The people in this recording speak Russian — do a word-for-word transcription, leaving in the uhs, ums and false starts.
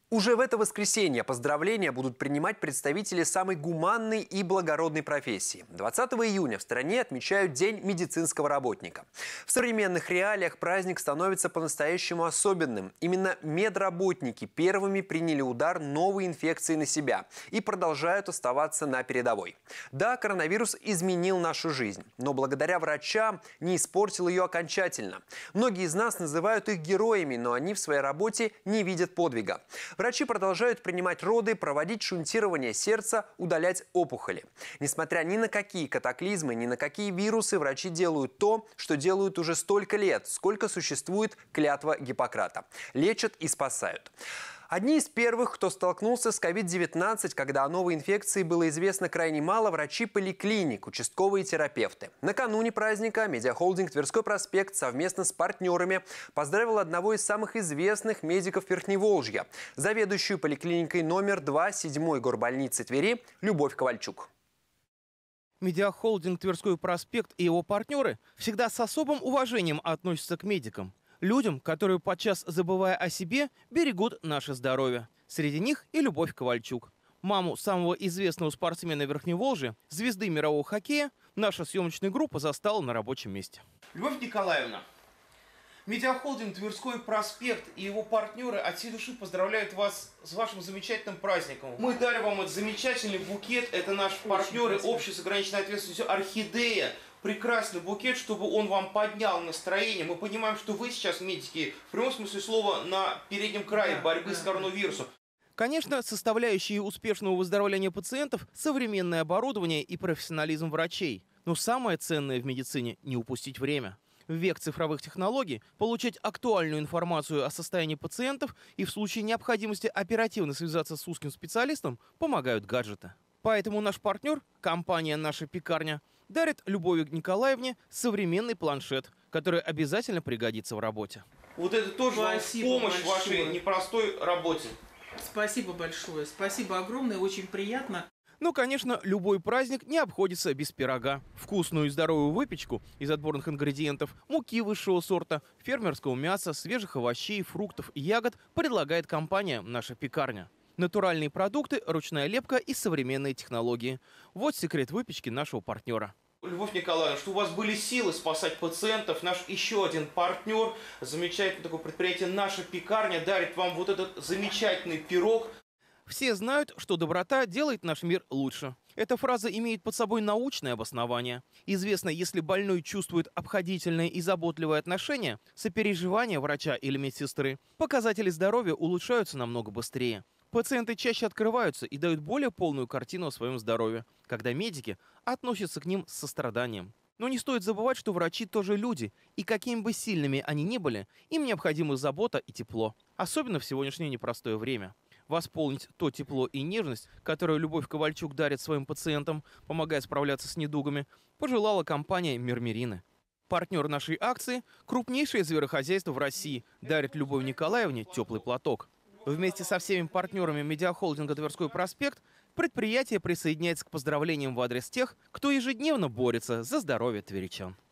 Уже в это воскресенье поздравления будут принимать представители самой гуманной и благородной профессии. двадцатого июня в стране отмечают День медицинского работника. В современных реалиях праздник становится по-настоящему особенным. Именно медработники первыми приняли удар новой инфекции на себя и продолжают оставаться на передовой. Да, коронавирус изменил нашу жизнь, но благодаря врачам не испортил ее окончательно. Многие из нас называют их героями, но они в своей работе не видят подвига. Врачи продолжают принимать роды, проводить шунтирование сердца, удалять опухоли. Несмотря ни на какие катаклизмы, ни на какие вирусы, врачи делают то, что делают уже столько лет, сколько существует клятва Гиппократа. Лечат и спасают. Одни из первых, кто столкнулся с ковид девятнадцать, когда о новой инфекции было известно крайне мало, врачи поликлиник, участковые терапевты. Накануне праздника медиахолдинг «Тверской проспект» совместно с партнерами поздравил одного из самых известных медиков Верхневолжья, заведующую поликлиникой номер два седьмой горбольницы Твери Любовь Ковальчук. Медиахолдинг «Тверской проспект» и его партнеры всегда с особым уважением относятся к медикам. Людям, которые, подчас забывая о себе, берегут наше здоровье. Среди них и Любовь Ковальчук. Маму самого известного спортсмена Верхневолжья, звезды мирового хоккея, наша съемочная группа застала на рабочем месте. Любовь Николаевна, медиахолдинг «Тверской проспект» и его партнеры от всей души поздравляют вас с вашим замечательным праздником. Мы дали вам этот замечательный букет. Это наши партнеры, общество с ограниченной ответственностью «Орхидея». Прекрасный букет, чтобы он вам поднял настроение. Мы понимаем, что вы сейчас, медики, в прямом смысле слова, на переднем крае борьбы с коронавирусом. Конечно, составляющие успешного выздоровления пациентов – современное оборудование и профессионализм врачей. Но самое ценное в медицине – не упустить время. В век цифровых технологий получать актуальную информацию о состоянии пациентов и в случае необходимости оперативно связаться с узким специалистом помогают гаджеты. Поэтому наш партнер, компания «Наша пекарня», дарит Любови Николаевне современный планшет, который обязательно пригодится в работе. Вот это тоже Спасибо вам помощь большое. в вашей непростой работе. Спасибо большое. Спасибо огромное. Очень приятно. Ну, конечно, любой праздник не обходится без пирога. Вкусную и здоровую выпечку из отборных ингредиентов, муки высшего сорта, фермерского мяса, свежих овощей, фруктов и ягод предлагает компания «Наша пекарня». Натуральные продукты, ручная лепка и современные технологии. Вот секрет выпечки нашего партнера. Любовь Николаевна, что у вас были силы спасать пациентов, наш еще один партнер, замечательное такое предприятие «Наша пекарня», дарит вам вот этот замечательный пирог. Все знают, что доброта делает наш мир лучше. Эта фраза имеет под собой научное обоснование. Известно, если больной чувствует обходительное и заботливое отношение, сопереживание врача или медсестры, показатели здоровья улучшаются намного быстрее. Пациенты чаще открываются и дают более полную картину о своем здоровье, когда медики относятся к ним с состраданием. Но не стоит забывать, что врачи тоже люди, и какими бы сильными они ни были, им необходима забота и тепло. Особенно в сегодняшнее непростое время. Восполнить то тепло и нежность, которую Любовь Ковальчук дарит своим пациентам, помогая справляться с недугами, пожелала компания «Мирмирины». Партнер нашей акции – крупнейшее зверохозяйство в России, дарит Любови Николаевне теплый платок. Вместе со всеми партнерами медиахолдинга «Тверской проспект» предприятие присоединяется к поздравлениям в адрес тех, кто ежедневно борется за здоровье тверичан.